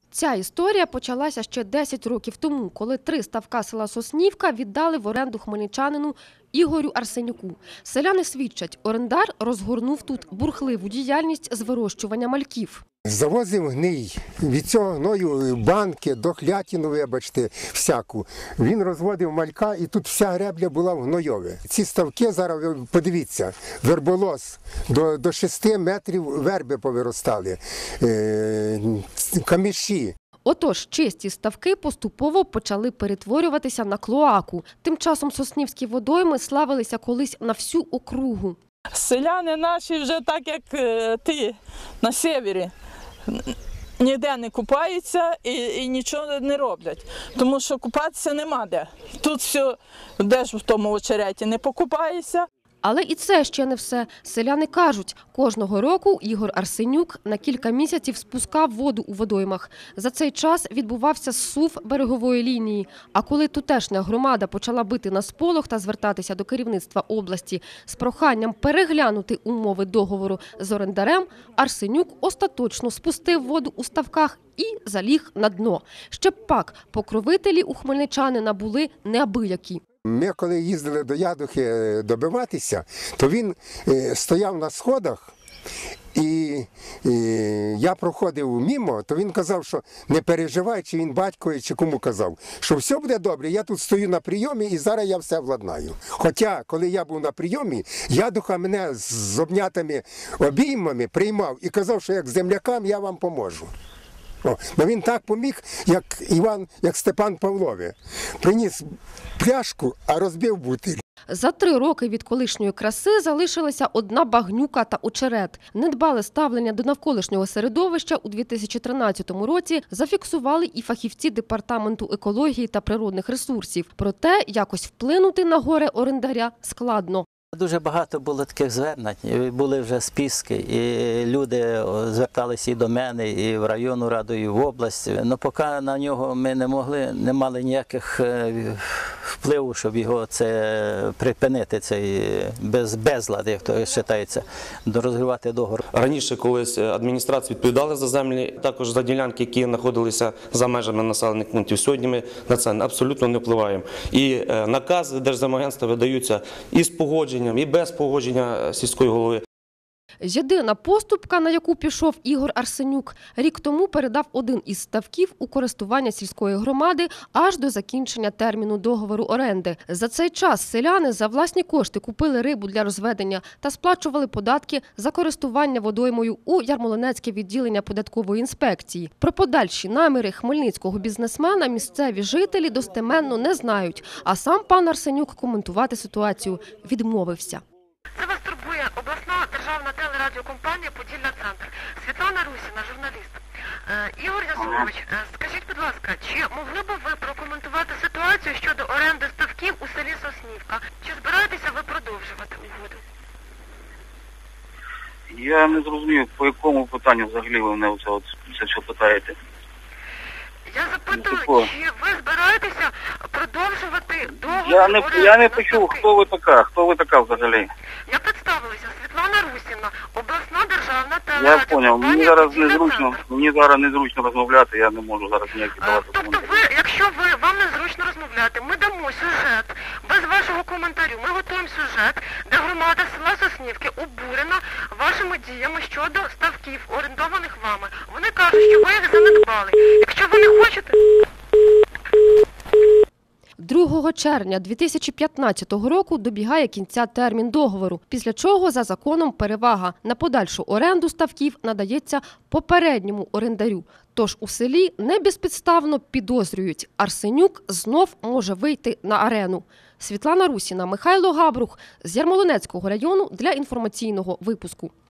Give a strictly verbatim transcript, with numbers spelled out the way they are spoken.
Ця історія почалася ще десять років тому, коли три ставка села Соснівка віддали в оренду хмельничанину Ігорю Арсенюку. Селяни свідчать, орендар розгорнув тут бурхливу діяльність з вирощування мальків. Завозив гній, від цього гною банки, дохлятину, вибачте, всяку. Він розводив малька, і тут вся гребля була в гнойове. Ці ставки зараз, ви подивіться, верболоз, до, до шести метрів верби повиростали, е, каміші. Отож, чисті ставки поступово почали перетворюватися на клоаку. Тим часом соснівські водойми славилися колись на всю округу. Селяни наші вже так, як ти, на севері, ніде не купаються і, і нічого не роблять, тому що купатися нема де. Тут все, де ж в тому очереті не покупаєшся. Але і це ще не все. Селяни кажуть, кожного року Ігор Арсенюк на кілька місяців спускав воду у водоймах. За цей час відбувався зсув берегової лінії. А коли тутешня громада почала бити на сполох та звертатися до керівництва області з проханням переглянути умови договору з орендарем, Арсенюк остаточно спустив воду у ставках і заліг на дно. Ще б пак, покровителі у хмельничанина були неабиякі. Ми, коли їздили до Ядухи добиватися, то він стояв на сходах, і, і я проходив мимо, то він казав, що не переживай, чи він батько, чи кому казав, що все буде добре, я тут стою на прийомі і зараз я все владнаю. Хоча, коли я був на прийомі, Ядуха мене з обнятими обіймами приймав і казав, що як землякам я вам поможу. О, ну він так поміг, як Іван, як Степан Павлові. Приніс пляшку, а розбив бутиль. За три роки від колишньої краси залишилася одна багнюка та очерет. Недбале ставлення до навколишнього середовища у дві тисячі тринадцятому році зафіксували і фахівці Департаменту екології та природних ресурсів. Проте якось вплинути на горе орендаря складно. Дуже багато було таких звернень, були вже списки, і люди зверталися і до мене, і в районну раду, і в область. Але поки на нього ми не могли, не мали ніяких впливу, щоб його це припинити, цей без, безлад, як то вважається, розривати договір. Раніше колись адміністрація відповідала за землі, також за ділянки, які знаходилися за межами населених пунктів. Сьогодні ми на це абсолютно не впливаємо. І накази Держземагентства видаються і з погодження, і без погодження сільської голови. Єдина поступка, на яку пішов Ігор Арсенюк, рік тому передав один із ставків у користування сільської громади аж до закінчення терміну договору оренди. За цей час селяни за власні кошти купили рибу для розведення та сплачували податки за користування водоймою у Ярмолинецьке відділення податкової інспекції. Про подальші наміри хмельницького бізнесмена місцеві жителі достеменно не знають, а сам пан Арсенюк коментувати ситуацію відмовився. Це вас турбує обласна державна телерадіокомпанія «Поділля-Центр». Світлана Русіна, журналіст. Е, Ігор Ясунович, е, скажіть, будь ласка, чи могли б ви прокоментувати ситуацію щодо оренди ставків у селі Соснівка? Чи збираєтеся ви продовжувати угоду? Я не зрозумів, по якому питанню взагалі ви мене оце, це що питаєте. Я запитую, ну, чи ви збираєтеся продовжувати договір Я не, оренди я не на почув, ставки? хто ви така, хто ви така взагалі. Я представилася, Світлана Русіна, обласна державна Я телерадіокомпанія зрозумів, мені зараз «Поділля-Центр». незручно, мені зараз незручно розмовляти, я не можу зараз ніякі давати Тобто коментарі. ви, якщо ви, вам незручно розмовляти, ми дамо сюжет, без вашого коментарю, ми готуємо сюжет, де громада села Соснівки обурена вашими діями щодо ставків, орендованих вами. Вони кажуть, що ви їх занедбали. Якщо ви не хочете... другого червня дві тисячі п'ятнадцятого року добігає кінця термін договору, після чого за законом перевага на подальшу оренду ставків надається попередньому орендарю. Тож у селі не безпідставно підозрюють, Арсенюк знов може вийти на арену. Світлана Русіна, Михайло Габрух з Ярмолинецького району для інформаційного випуску.